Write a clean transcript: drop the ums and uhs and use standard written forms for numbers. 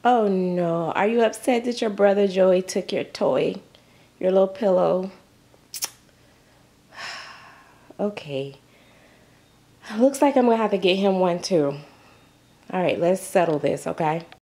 Oh no, are you upset that your brother Joey took your toy, your little pillow? Okay. Looks like I'm gonna have to get him one too. All right, let's settle this, okay?